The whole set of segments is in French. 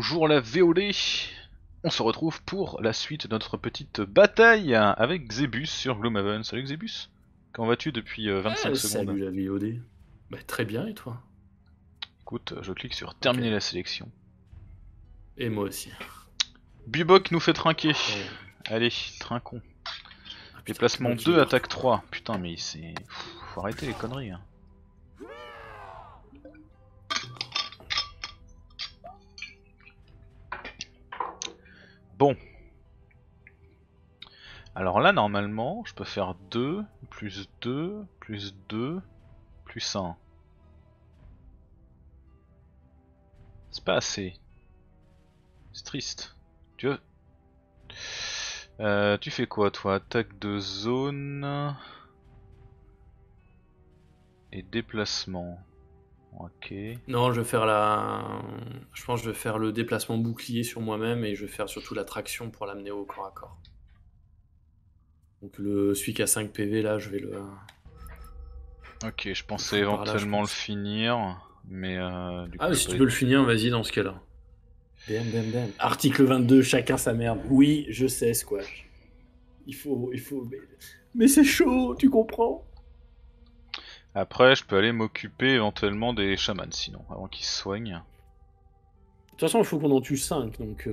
Bonjour la VOD. On se retrouve pour la suite de notre petite bataille avec Xebus sur Gloomhaven. Salut Xebus. Comment vas-tu depuis 25 secondes? Salut la VOD. Bah, très bien, et toi? Écoute, je clique sur Ok. terminer la sélection. Et moi aussi. Bubok nous fait trinquer. Oh. Allez, trinquons. Ah, putain, Déplacement Bubok, 2, attaque 3. Putain, mais c'est... Faut arrêter les conneries. Hein. Bon. Alors là, normalement, je peux faire 2, plus 2, plus 2, plus 1. C'est pas assez. C'est triste. Tu veux... tu fais quoi toi? Attaque de zone et déplacement. Ok. Non, je vais faire la... Je pense que je vais faire le déplacement bouclier sur moi-même et je vais faire surtout la traction pour l'amener au corps à corps. Donc celui qui a 5 PV là, je vais le... Ok, je pensais foutre par là, je éventuellement le pense. finir, mais du Ah, coup mais je si peux tu aller... peux le finir, vas-y dans ce cas-là. Article 22, chacun sa merde. Oui, je sais, Squash. Il faut... Mais c'est chaud, tu comprends? Après je peux aller m'occuper éventuellement des chamans sinon, avant qu'ils se soignent. De toute façon, il faut qu'on en tue 5, donc...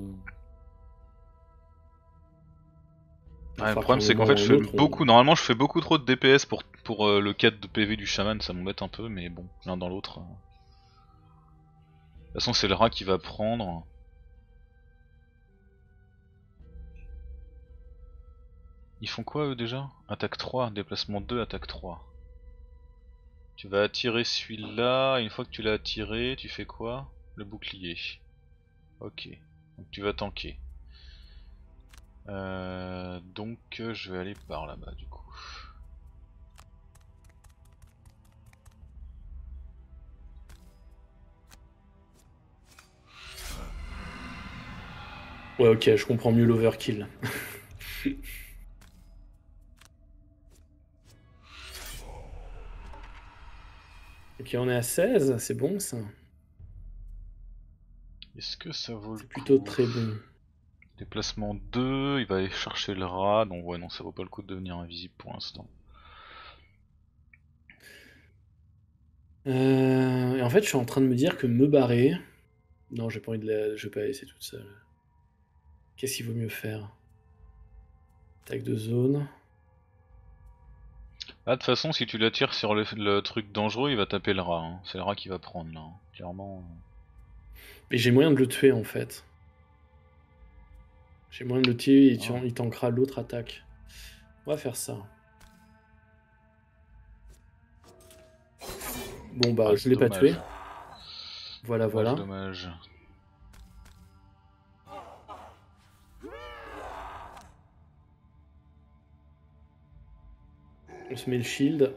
il va Ouais, le falloir qu'à problème un c'est qu'en moment fait ou je un fais autre, beaucoup, normalement je fais beaucoup trop de DPS pour le 4 de PV du chaman, ça m'embête un peu, mais bon, l'un dans l'autre. De toute façon c'est le rat qui va prendre. Ils font quoi eux déjà? Attaque 3, déplacement 2, attaque 3. Tu vas attirer celui-là, une fois que tu l'as attiré, tu fais quoi? Le bouclier. Ok, donc tu vas tanker. Donc je vais aller par là-bas du coup. Ouais, ok, je comprends mieux l'overkill. Ok, on est à 16, c'est bon ça. Est-ce que ça vaut le C'est plutôt coup? très bon. Déplacement 2, il va aller chercher le rat, donc ouais non ça vaut pas le coup de devenir invisible pour l'instant. Et en fait, je suis en train de me dire que me barrer... Non, j'ai pas envie de la... Je vais pas la laisser toute seule. Qu'est-ce qu'il vaut mieux faire? Attaque de zone. Ah de toute façon si tu l'attires sur le truc dangereux il va taper le rat, hein. C'est le rat qui va prendre là, hein. Clairement. Mais j'ai moyen de le tuer en fait. J'ai moyen de le tuer et Ah. il tankera l'autre attaque. On va faire ça. Bon bah, Ah, je l'ai pas tué. dommage. Voilà, Dommage, voilà. dommage. On se met le shield.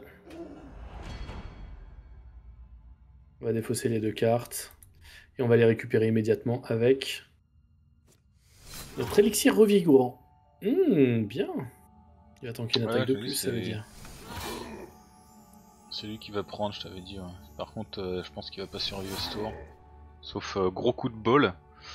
On va défausser les deux cartes. Et on va les récupérer immédiatement avec notre élixir revigorant. Bien. Il va tanker une attaque Ouais, de je te dis, plus, ça veut dire. c'est lui qui va prendre, je t'avais dit. Ouais. Par contre, je pense qu'il va pas survivre ce tour. Sauf gros coup de bol.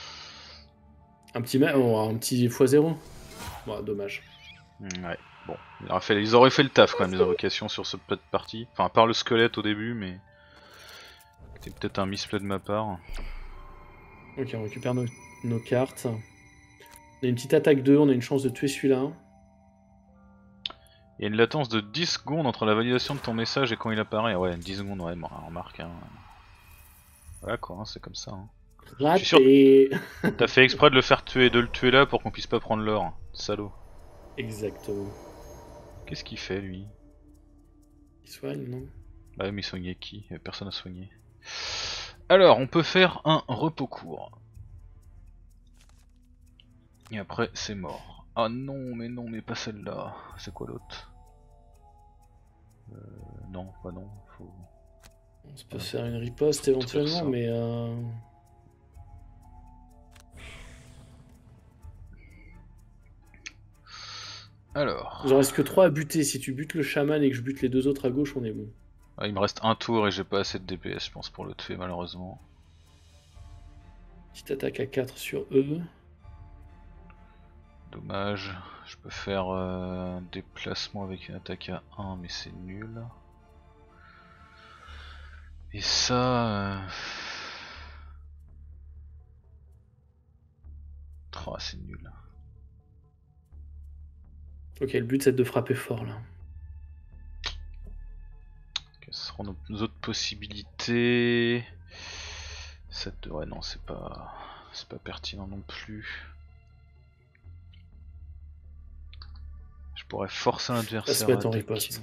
Un petit x0. Bon, dommage. Ouais, bon. Ils auraient fait le taf quand même, les invocations sur cette petite partie. Enfin, à part le squelette au début, mais. C'était peut-être un misplay de ma part. Ok, on récupère nos cartes. On a une petite attaque 2, on a une chance de tuer celui-là. Il y a une latence de 10 secondes entre la validation de ton message et quand il apparaît. Ouais, 10 secondes, ouais, bon, remarque. Hein. Voilà quoi, hein, c'est comme ça. Hein. Je suis sûr Raté. que t'as fait exprès de le faire tuer, de le tuer là pour qu'on puisse pas prendre l'or. Salaud. Exactement. Qu'est-ce qu'il fait lui? Il soigne, non? Bah mais il soignait qui? Personne à soigner. Alors, on peut faire un repos court. Et après, c'est mort. Ah non, mais pas celle-là. C'est quoi l'autre? Non, pas non. Faut... On se peut faire une riposte éventuellement, ça. mais... Alors... J'en reste que 3 à buter. Si tu butes le chaman et que je bute les deux autres à gauche, on est bon. Ah, il me reste un tour et j'ai pas assez de DPS, je pense, pour le tuer malheureusement. Petite attaque à 4 sur eux. Dommage. Je peux faire un déplacement avec une attaque à 1 mais c'est nul. Et ça... Oh, c'est nul. Ok, le but c'est de frapper fort là. Quelles seront nos autres possibilités? Ouais non, c'est pas pertinent non plus. Je pourrais forcer un Va adversaire se à mettre en attaquer. riposte.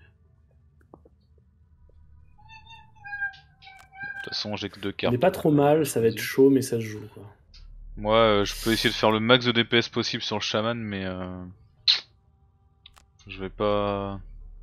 De toute façon, j'ai que 2 On cartes. n'est pas trop mal, ça va être chaud, mais ça se joue quoi. Moi, je peux essayer de faire le max de DPS possible sur le chaman, mais je vais pas.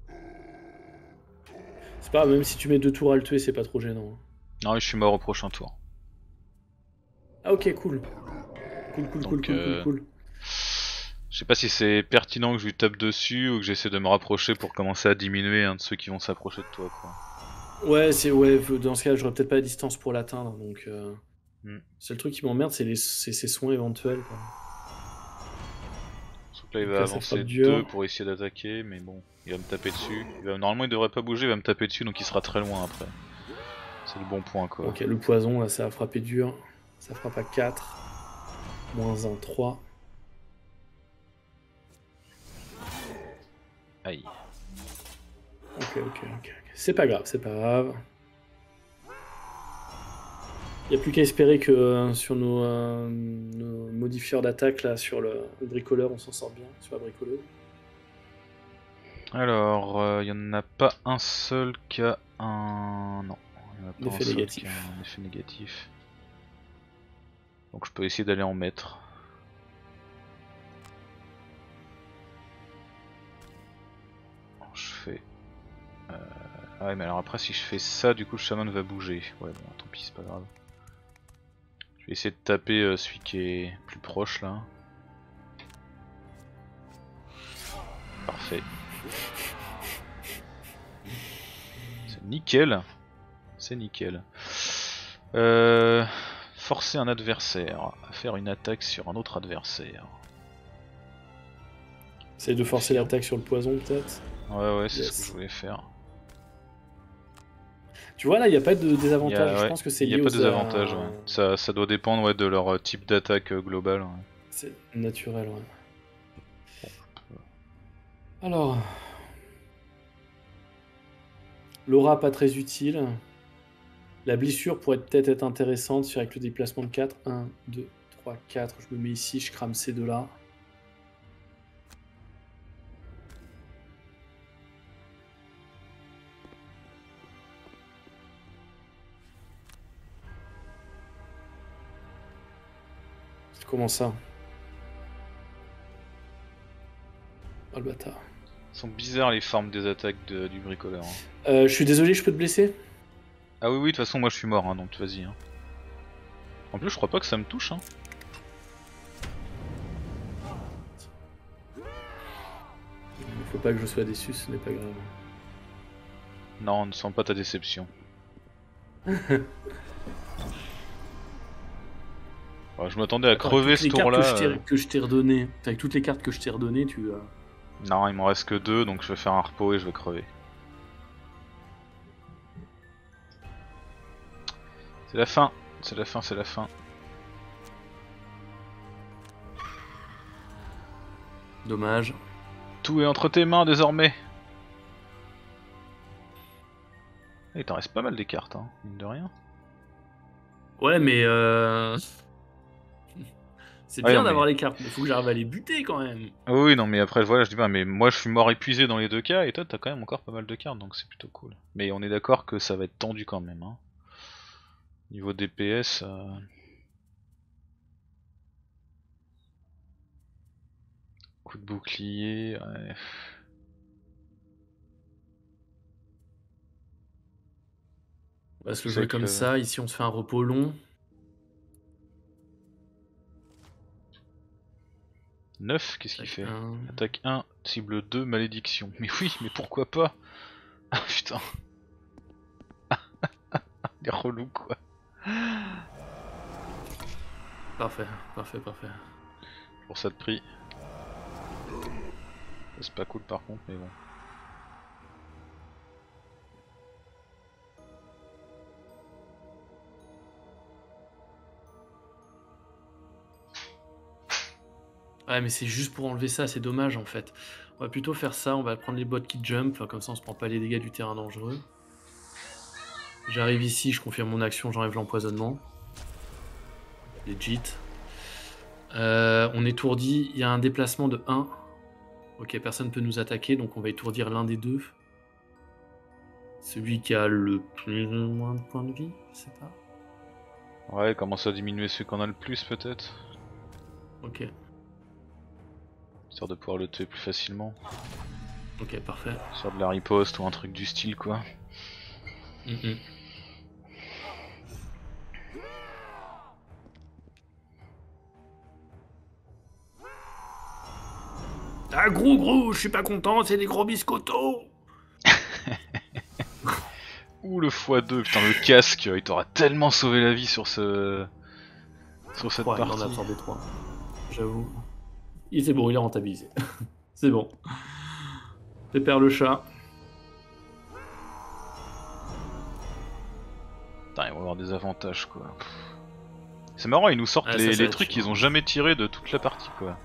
C'est pas grave, même si tu mets 2 tours à le tuer, c'est pas trop gênant. Non, je suis mort au prochain tour. Ah ok, cool. Donc, Cool. Je sais pas si c'est pertinent que je lui tape dessus ou que j'essaie de me rapprocher pour commencer à diminuer un de ceux qui vont s'approcher de toi, quoi. Ouais, dans ce cas, j'aurais peut-être pas la distance pour l'atteindre, donc... Seul truc qui m'emmerde, c'est ses soins éventuels, quoi. Sauf que là, il Donc va là, ça avancer frappe dur. 2 pour essayer d'attaquer, mais bon, il va me taper dessus. Normalement, il devrait pas bouger, il va me taper dessus, donc il sera très loin après. C'est le bon point, quoi. Ok, le poison, là, ça a frappé dur. Ça frappe à 4. Moins 1, 3. Aïe. Ok. C'est pas grave, c'est pas grave. Il n'y a plus qu'à espérer que sur nos modifieurs d'attaque, là, sur le bricoleur, on s'en sort bien, sur la bricoleuse. Alors, il y en a pas un seul qui a un... Non, il y en a pas un Effet seul négatif. qui a un effet négatif. Donc je peux essayer d'aller en mettre. Je fais... Ah ouais, mais alors après si je fais ça, du coup le chaman va bouger. Ouais bon, tant pis, c'est pas grave. Je vais essayer de taper celui qui est plus proche là. Parfait. C'est nickel. C'est nickel. Forcer un adversaire à faire une attaque sur un autre adversaire. Essaye de forcer l'attaque sur le poison, peut-être. Ouais, c'est Yes. ce que je voulais faire. Tu vois, là, il n'y a pas de désavantage. Ouais, Je pense que c'est il n'y lié a pas aux... de désavantage. Ouais. Ça doit dépendre de leur type d'attaque global. Ouais. C'est naturel, ouais. Alors... L'aura, pas très utile. La blessure pourrait peut-être être intéressante avec le déplacement de 4. 1, 2, 3, 4. Je me mets ici, je crame ces deux-là. Comment ça? Oh le bâtard. Ils sont bizarres les formes des attaques du bricoleur. Je suis désolé, je peux te blesser? Ah oui, de toute façon moi je suis mort, hein, donc vas-y. Hein. En plus je crois pas que ça me touche. Hein. Il faut pas que je sois déçu, ce n'est pas grave. Non, ne sens pas ta déception. Ouais, je m'attendais à crever ce tour-là. Que je t'ai redonné, avec toutes les cartes que je t'ai redonnées, tu... Non, il m'en reste que 2, donc je vais faire un repos et je vais crever. C'est la fin, c'est la fin. Dommage. Tout est entre tes mains désormais. Il t'en reste pas mal des cartes, hein, mine de rien. Ouais, mais c'est Ouais, bien d'avoir les cartes, mais faut que j'arrive à les buter quand même. Oui, non, mais après, voilà, je dis pas, mais moi je suis mort épuisé dans les deux cas, et toi t'as quand même encore pas mal de cartes, donc c'est plutôt cool. Mais on est d'accord que ça va être tendu quand même, hein. Niveau DPS... Coup de bouclier... Ouais. On va se le jouer comme ça, ici on se fait un repos long. 9, qu'est-ce qu'il fait? Attaque 1, cible 2, malédiction. Mais oui, mais pourquoi pas? Ah putain. Il est relou quoi. Parfait, parfait, parfait. Pour ça de prix. C'est pas cool par contre, mais bon. Ouais, mais c'est juste pour enlever ça, c'est dommage en fait. On va plutôt faire ça, on va prendre les bots qui jump, comme ça on se prend pas les dégâts du terrain dangereux. J'arrive ici, je confirme mon action, j'enlève l'empoisonnement. Legit. On étourdit, il y a un déplacement de 1. Ok, personne peut nous attaquer, donc on va étourdir l'un des deux. Celui qui a le plus ou moins de points de vie, je sais pas. Ouais, commence à diminuer celui qu'on a le plus peut-être. Ok, Histoire de pouvoir le tuer plus facilement. ok, parfait. Sur de la riposte ou un truc du style quoi. Mhm. Ah gros, je suis pas content, c'est des gros biscottos. Ouh le x2, putain le casque, il t'aura tellement sauvé la vie sur cette Ouais, il en a partie. absorbé 3. J'avoue. C'est bon, il est rentabilisé. C'est bon. Pépère le chat. Putain, ils vont avoir des avantages quoi. C'est marrant, ils nous sortent Ah, les ça va être trucs chiant. qu'ils ont jamais tiré de toute la partie quoi.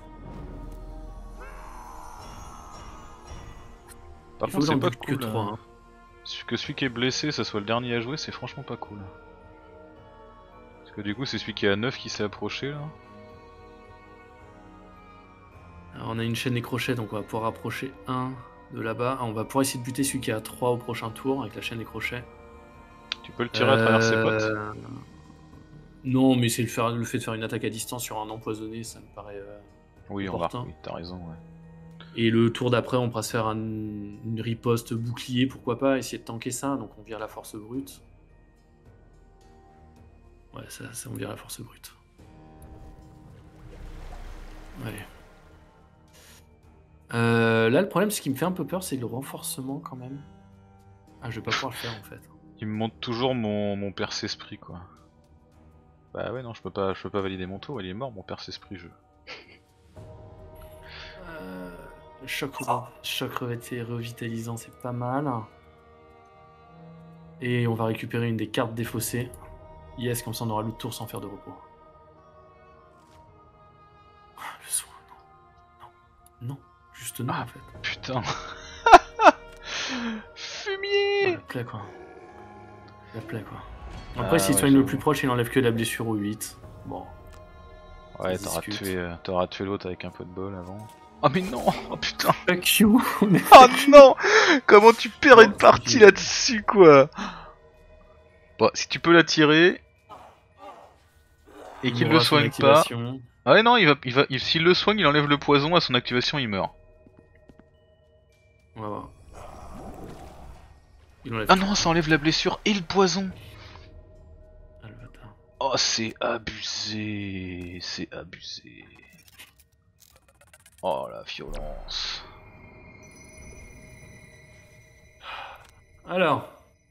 Par Il faut contre que j'en c'est pas bute cool que 3. Hein. que celui qui est blessé ça soit le dernier à jouer, c'est franchement pas cool. Parce que du coup c'est celui qui est à 9 qui s'est approché là. Alors, on a une chaîne des crochets, donc on va pouvoir approcher un de là-bas. Ah, on va pouvoir essayer de buter celui qui est à 3 au prochain tour avec la chaîne des crochets. Tu peux le tirer à travers ses potes. Non, mais c'est le fait de faire une attaque à distance sur un empoisonné, ça me paraît Oui, remarque, opportun. oui, t'as raison, ouais. Et le tour d'après, on pourra se faire une riposte bouclier, pourquoi pas, essayer de tanker ça. Donc on vire la force brute. Ouais, ça on vire la force brute. Allez. Là, le problème, ce qui me fait un peu peur, c'est le renforcement quand même. Ah, je vais pas pouvoir le faire en fait. Il me montre toujours mon perce-esprit, quoi. Bah ouais, non, je peux pas valider mon tour, il est mort, mon perce-esprit, jeu. Choc revitalisant, c'est pas mal. Et on va récupérer une des cartes défaussées. Yes, comme ça on aura le tour sans faire de repos. Le soin, non. Non, juste non en fait. Putain. Fumier. La plaie quoi. La plaie quoi. Après, s'il soigne le plus proche, il enlève que la blessure au 8. Bon. Ouais, t'auras tué l'autre avec un peu de bol avant. Oh mais non. Oh putain. Fuck you. Oh non. Comment tu perds une partie là-dessus, quoi. Bon, si tu peux la tirer et qu'il le soigne pas. Ah ouais non, s'il le soigne, il enlève le poison, à son activation il meurt. On va voir. Ah non, ça enlève la blessure et le poison. Ah le bâtard. Oh c'est abusé, c'est abusé. Oh la violence. Alors.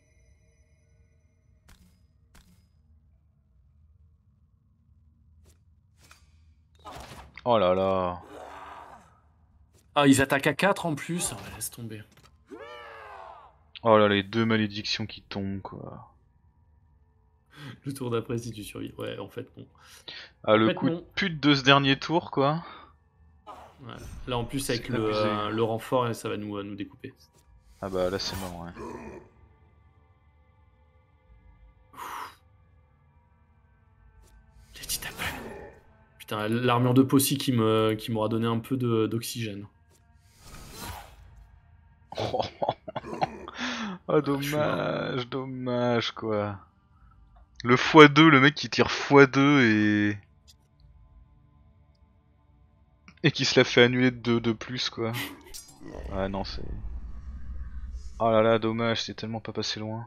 Oh là là. Ah, ils attaquent à 4 en plus. Ah, laisse tomber. Oh là, les deux malédictions qui tombent, quoi. Le tour d'après, si tu survis. Ouais, en fait, non. Ah, le coup de pute de ce dernier tour, quoi. Ouais. Là, en plus, avec le renfort, ça va nous découper. Ah bah là, c'est mort, ouais. Putain, l'armure de Possi qui m'aura donné un peu d'oxygène. Oh, dommage, dommage, quoi. Le x2, le mec qui tire x2 et qui se l'a fait annuler de 2 de plus, quoi. Ah non, c'est... Oh là là, dommage, c'est tellement pas passé loin.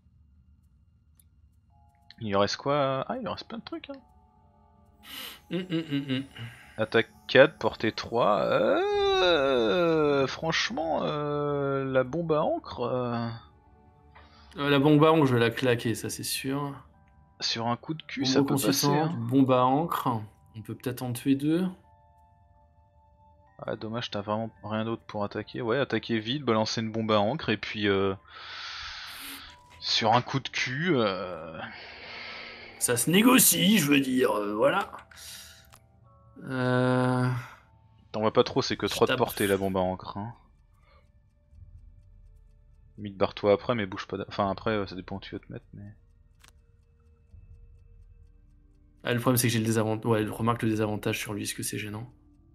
Il reste quoi? Ah, il reste plein de trucs, hein. Attaque 4, portée 3. Franchement, la bombe à encre. La bombe à encre, je vais la claquer, ça c'est sûr. Sur un coup de cul, Bombe ça peut passer. consistante, Hein. bombe à encre. On peut peut-être en tuer 2. Ah, dommage, t'as vraiment rien d'autre pour attaquer. Ouais, attaquer vite, balancer une bombe à encre et puis sur un coup de cul. Ça se négocie, je veux dire, voilà. T'en vois pas trop, c'est que Je 3 de tape. portée la bombe à encre. Hein. Limite barre-toi après, mais bouge pas. Enfin, après, ça dépend où tu vas te mettre. Mais... Ah, le problème, c'est que j'ai le désavantage. Ouais, remarque le désavantage sur lui, est-ce que c'est gênant?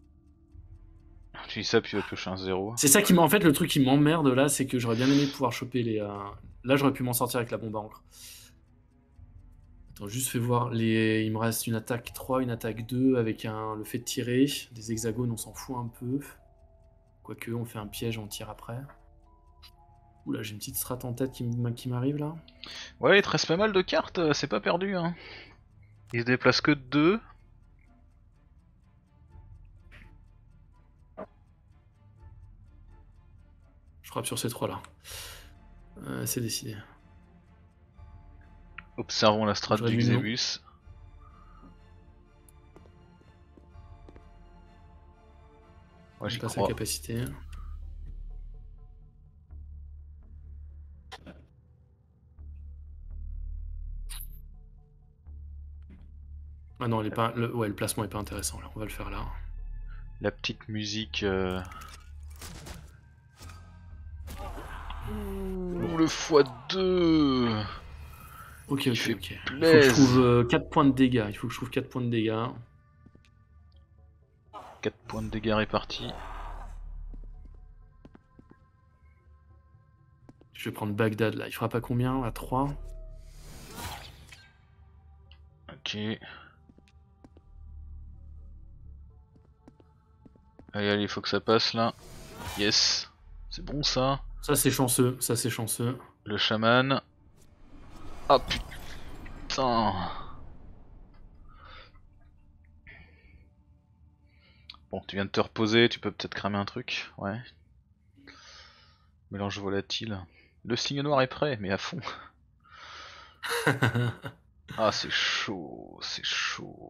Tu dis ça, puis tu vas piocher un 0. C'est ça qui en fait, le truc qui m'emmerde là, c'est que j'aurais bien aimé pouvoir choper les. Là, j'aurais pu m'en sortir avec la bombe à encre. Attends, juste fais voir. Il me reste une attaque 3, une attaque 2 avec le fait de tirer. Des hexagones, on s'en fout un peu. Quoique, on fait un piège, on tire après. Oula, j'ai une petite strat en tête qui m'arrive là. Ouais, il te reste pas mal de cartes, c'est pas perdu. Hein. Il se déplace que de 2. Je frappe sur ces 3 là. C'est décidé. Observons la strat du Xebus. Ouais, j'y crois. Sa capacité. Ah non, le placement est pas intéressant là, on va le faire là. La petite musique. Ouh, le x2. Ok. Il faut que Plaise. je trouve 4 points de dégâts. 4 points de dégâts répartis. Je vais prendre Bagdad là. Il fera pas combien? À 3. Ok. Allez, il faut que ça passe là. Yes. C'est bon ça. Ça c'est chanceux. Le chaman. Ah putain. Bon, tu viens de te reposer, tu peux peut-être cramer un truc. Ouais. Mélange volatile. Le signe noir est prêt, mais à fond. Ah, c'est chaud, c'est chaud.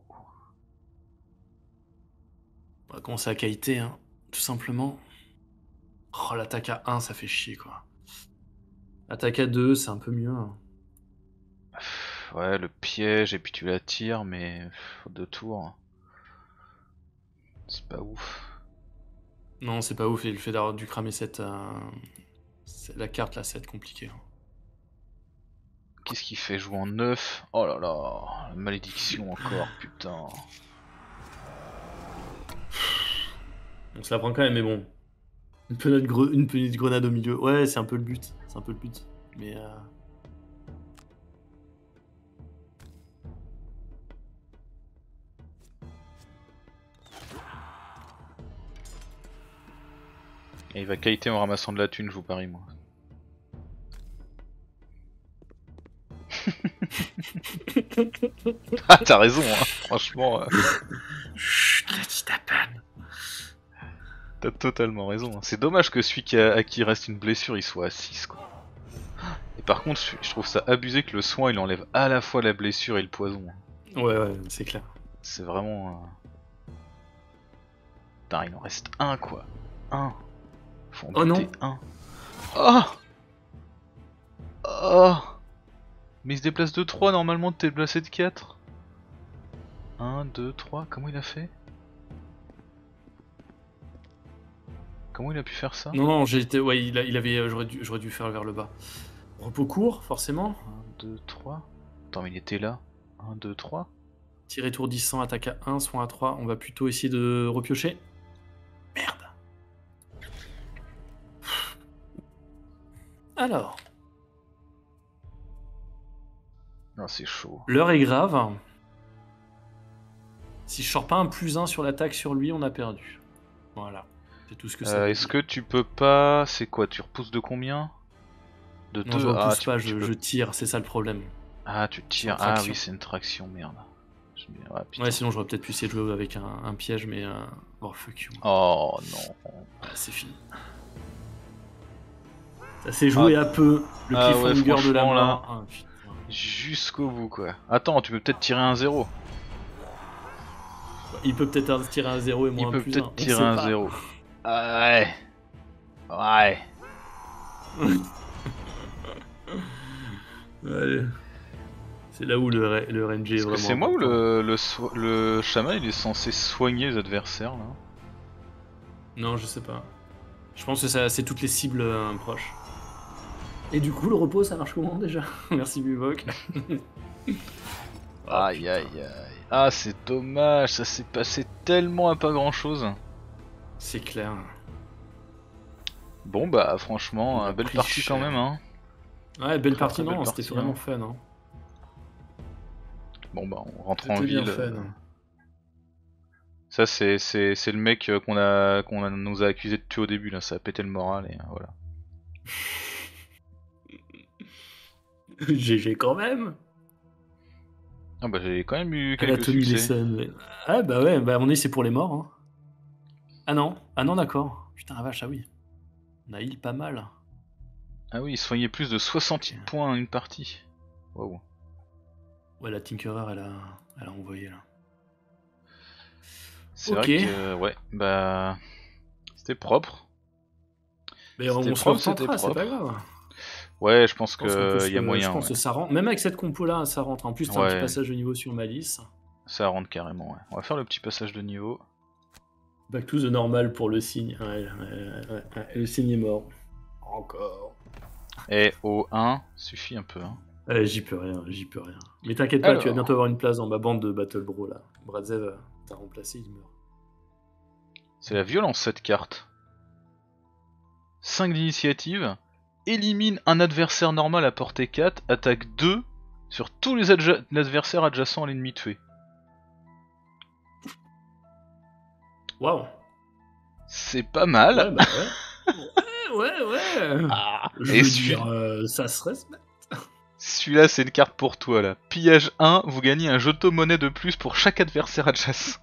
On va commencer à kiter, hein, tout simplement. Oh, l'attaque à 1, ça fait chier, quoi. Attaque à 2, c'est un peu mieux. Hein. Ouais, le piège, et puis tu la tires, mais faute de tour. C'est pas ouf. Non, c'est pas ouf, et le fait d'avoir dû cramer la carte, là, ça va être compliqué. Hein. Qu'est-ce qu'il fait jouer en 9? Oh là là, la malédiction encore, putain. On se la prend quand même, mais bon. Une petite grenade au milieu. Ouais, c'est un peu le but. Mais Et il va kiter en ramassant de la thune, je vous parie, moi. Ah, t'as raison, hein, franchement. Chut, la petite à peine. T'as totalement raison. C'est dommage que celui à qui il reste une blessure, il soit à 6, quoi. Et par contre, je trouve ça abusé que le soin, il enlève à la fois la blessure et le poison. Ouais, c'est clair. C'est vraiment... Putain, il en reste un, quoi. Un. Faut en buter un. Oh Oh Mais il se déplace de 3, normalement t'es déplacé de 4. 1, 2, 3, comment il a fait? Comment il a pu faire ça? Non, ouais, il avait, j'aurais dû faire vers le bas. Repos court, forcément. 1, 2, 3. Attends, mais il était là. 1, 2, 3. Tir étourdissant, attaque à 1, soin à 3. On va plutôt essayer de repiocher. Merde. Alors. Non, c'est chaud. L'heure est grave. Si je sors pas un +1 sur l'attaque sur lui, on a perdu. Voilà. C'est tout ce que ça veut Est-ce que tu peux pas... C'est quoi? Tu repousses de combien? De 2? Non, je repousse pas, je tire, c'est ça le problème. Ah, tu tires. Ah oui, c'est une traction, merde. Ouais, sinon j'aurais peut-être pu essayer de jouer avec un piège, mais... Oh, fuck you. Oh non. Ah, c'est fini. Ça s'est joué à peu. Le cliffhanger de la mort. là. Ah, putain. Jusqu'au bout quoi. Attends, tu peux peut-être tirer un 0. Il peut peut-être tirer un 0 et Il moins un peut plus 1. peut-être On tirer sait un pas. 0. Ouais. Ouais. Ouais. C'est là où le RNG est Est-ce que vraiment c'est moi ou important. le chaman il est censé soigner les adversaires là? Non, je sais pas. Je pense que c'est toutes les cibles proches. Et du coup, le repos, ça marche comment déjà? Merci Buvok. Oh Aïe putain, aïe aïe. Ah c'est dommage, ça s'est passé tellement à pas grand chose. c'est clair. Bon bah On franchement, a belle pris partie quand cher. même hein. Ouais, belle Très partie, très belle non, c'était partie vraiment hein. fun. Hein. Bon bah on rentre en C'était bien ville. fun. Ça c'est le mec nous a accusé de tuer au début là, ça a pété le moral et voilà. GG quand même. Ah bah j'ai quand même eu À la quelques Tony succès. Lesson. Ouais. Ah bah ouais, bah on est c'est pour les morts. Hein. Ah non d'accord. Putain la vache, ah oui. On a heal pas mal. Ah oui, il soignait plus de 60 Ok. points en une partie. Waouh. Ouais, la Tinkerer, elle a envoyé là. C'est Ok. vrai que ouais, bah c'était propre. Mais C'était on se le propre, c'était retentera, c'est pas propre. grave. Ouais, je pense Je pense qu'on peut que y a je moyen, pense ouais. que ça rentre. Même avec cette compo là, ça rentre. En plus, t'as un petit Ouais, passage de niveau sur Malice. ça rentre carrément, ouais. On va faire le petit passage de niveau. Back to the normal pour le signe. Ouais. Le signe est mort. Encore. Et au 1, suffit un peu, hein. J'y peux rien, j'y peux rien. Mais t'inquiète pas, tu vas bientôt Alors, avoir une place dans ma bande de Battle Bro là. Bradzev t'a remplacé, il meurt. c'est la violence cette carte. 5 d'initiative, élimine un adversaire normal à portée 4, attaque 2 sur tous les adversaires adjacents à l'ennemi tué. Waouh. C'est pas mal. Ouais, bah ouais. Ouais. Ah, Je et veux dire, ça se respecte. celui-là c'est une carte pour toi là. Pillage 1, vous gagnez un jeton monnaie de plus pour chaque adversaire adjacent.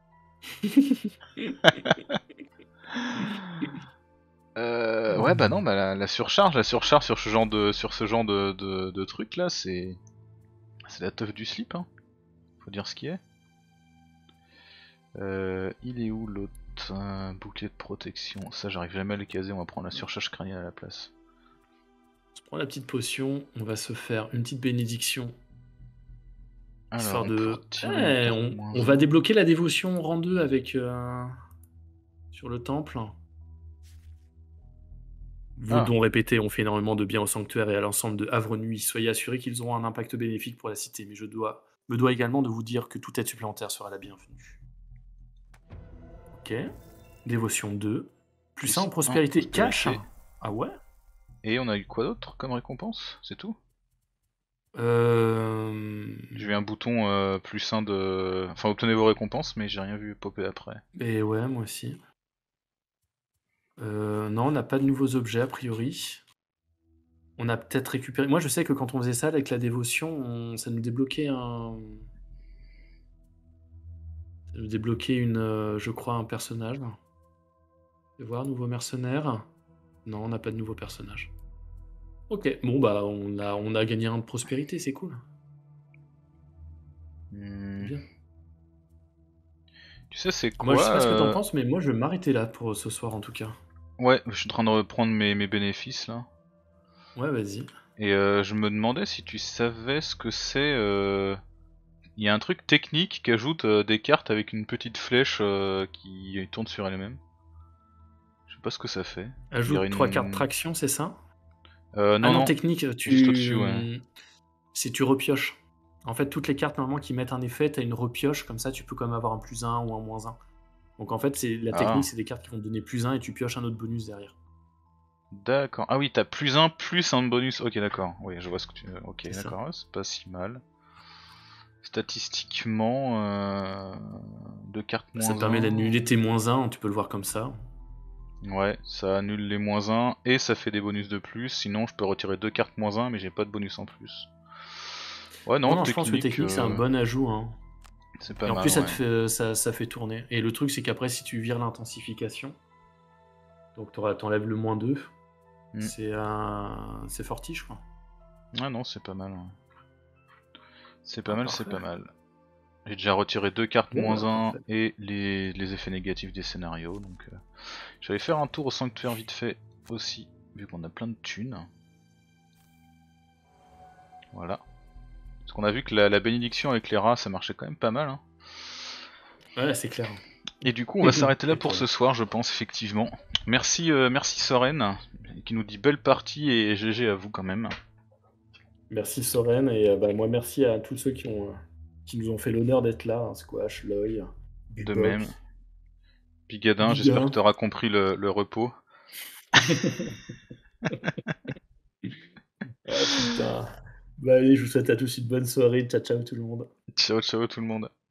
Ouais bah non, bah la surcharge sur ce genre de truc là, c'est la teuf du slip, hein. Faut dire ce qui est. Il est où l'autre bouclier de protection? Ça j'arrive jamais à le caser, on va prendre la surcharge crânienne à la place. On se prend la petite potion, on va se faire une petite bénédiction. Alors Histoire on pourra de. tirer une carte On va débloquer la dévotion rang 2 avec. Sur le temple. Vos Ah, dons répétés ont fait énormément de bien au sanctuaire et à l'ensemble de Havre Nuit. Soyez assurés qu'ils auront un impact bénéfique pour la cité, mais je me dois également de vous dire que toute aide supplémentaire sera la bienvenue. Ok. Dévotion 2. Plus 1 en prospérité. Cash. Ah ouais. Et on a eu quoi d'autre comme récompense? C'est tout? J'ai vu un bouton plus 1 de... Enfin, obtenez vos récompenses, mais j'ai rien vu popper après. Et ouais, moi aussi. Non, on n'a pas de nouveaux objets a priori. On a peut-être récupéré. Moi, je sais que quand on faisait ça avec la dévotion, ça nous débloquait un. Ça nous débloquait je crois, un personnage. Je vais voir, nouveau mercenaire. Non, on n'a pas de nouveau personnage. Ok, bon bah on a gagné un de prospérité, c'est cool. Hmm. Bien. Tu sais c'est Moi je sais pas ce que t'en quoi penses, mais moi je vais m'arrêter là pour ce soir en tout cas. Ouais, je suis en train de reprendre mes bénéfices là. Ouais, vas-y. Et je me demandais si tu savais ce que c'est... Il y a un truc technique qui ajoute des cartes avec une petite flèche qui tourne sur elle-même. Je sais pas ce que ça fait. On dirait Ajoute 3 cartes une... traction, c'est ça? Ah Non, non, non, technique, juste au-dessus, ouais. si tu repioches. En fait, toutes les cartes normalement qui mettent un effet, t'as une repioche, comme ça tu peux quand même avoir un plus 1 ou un moins 1. Donc en fait, la technique, Ah, c'est des cartes qui vont te donner plus 1 et tu pioches un autre bonus derrière. d'accord. Ah oui, t'as plus un bonus. Ok, d'accord. Oui, je vois ce que tu... Ok, C'est ça. d'accord, ouais, c'est pas si mal. Statistiquement, 2 cartes Ça te moins permet 1. d'annuler tes moins 1, tu peux le voir comme ça. Ouais, ça annule les moins 1 et ça fait des bonus de plus. Sinon, je peux retirer 2 cartes moins 1, mais j'ai pas de bonus en plus. Ouais, non, Non, je pense que technique, technique, c'est un bon ajout. Hein. c'est pas Et en mal, plus, ouais. ça fait tourner. Et le truc, c'est qu'après, si tu vires l'intensification, donc t'enlèves le moins 2, Mm. c'est fortiche, quoi. Ah non, c'est pas mal. Ouais. C'est pas mal, c'est parfait. pas mal. J'ai déjà retiré 2 cartes Bon, bah, -1 parfait. et les effets négatifs des scénarios, donc je vais aller faire un tour au sanctuaire vite fait aussi, vu qu'on a plein de thunes. Voilà. Parce qu'on a vu que la bénédiction avec les rats ça marchait quand même pas mal. Hein. Ouais, c'est clair. Et du coup on va s'arrêter là pour ce Effectivement. soir je pense effectivement. Merci, merci Soren, qui nous dit belle partie et GG à vous quand même. Merci Soren et bah, moi merci à tous ceux qui nous ont fait l'honneur d'être là, hein, Squash, Loy, De Bullbock, même. Pigadin, j'espère que Biguin. tu auras compris le repos. Ah putain. Bah allez, je vous souhaite à tous une bonne soirée. Ciao ciao tout le monde. Ciao ciao tout le monde.